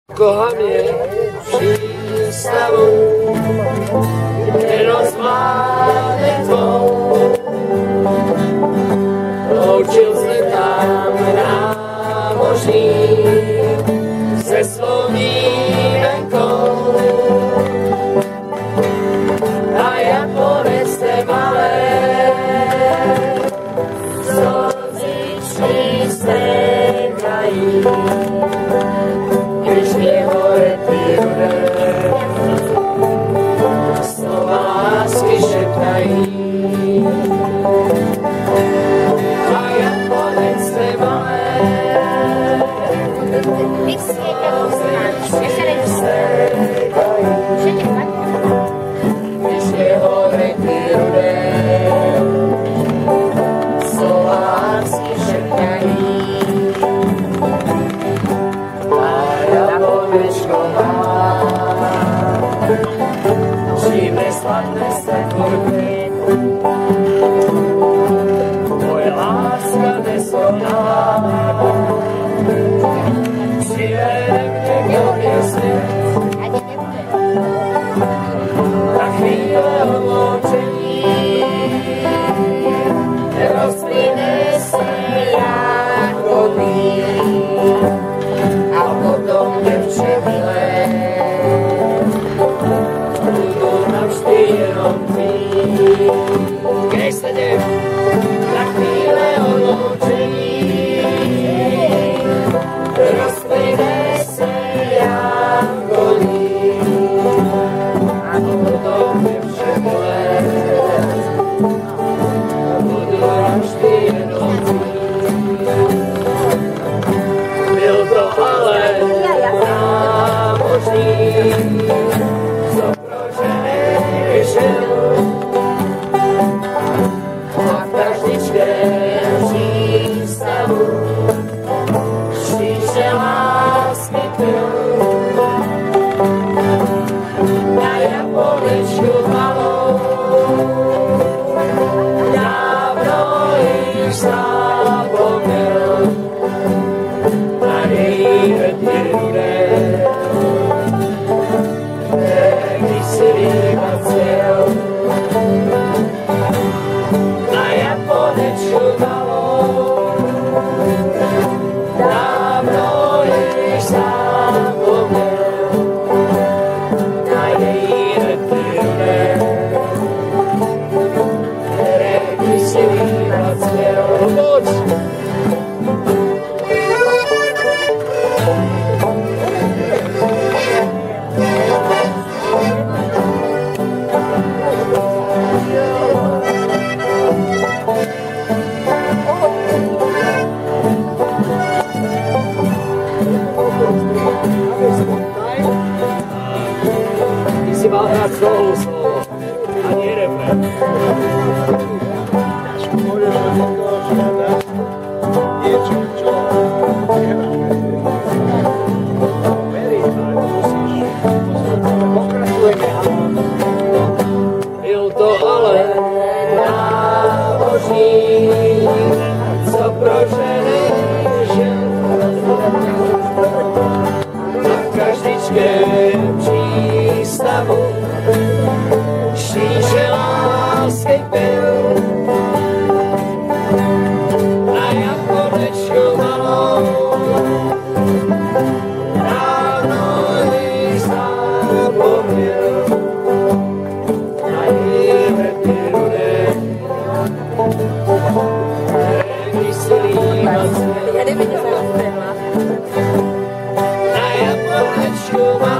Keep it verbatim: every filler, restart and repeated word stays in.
Koha mě přístavu, nerozmáde tvou. Loučil se tam námořní se svou výjimkou. A Japonec té malé slzičky stékají. Když mě hore ty rudé slova lásky šeptají. A Japonec té malé slzičky stékají. Když mě hore ty rudé slova lásky šeptají. Žijme sladné stretnutie, moje láska nesoná. Přivede mě k tobě svět, na chvíle odloučení rozplyne se jako dým a potom děvče milé. Jenom tvý, kde jste jdem, na chvíle odloučení, rozplyne se jako dým, a potom je vše milé, budu navždy jenom tvý. Byl to ale námořní, a v každičkém přístavu šíře lásky pil. Na Japonečku malou dávno již zapomněl. Na její rty rudé, když si líbat cel. Na Japonečku malou dávno již zapomněl. Na její rty rudé, které když si líbat cel. Si mal hrát solo, solo, ani refren. Byl to ale námořní, co proč nežil. Na každičkém přístavu šíře lásky pil. Na Japonečku malou dávno již zapomněl. Na její rty rudé, když si líbat cel. Na Japonečku malou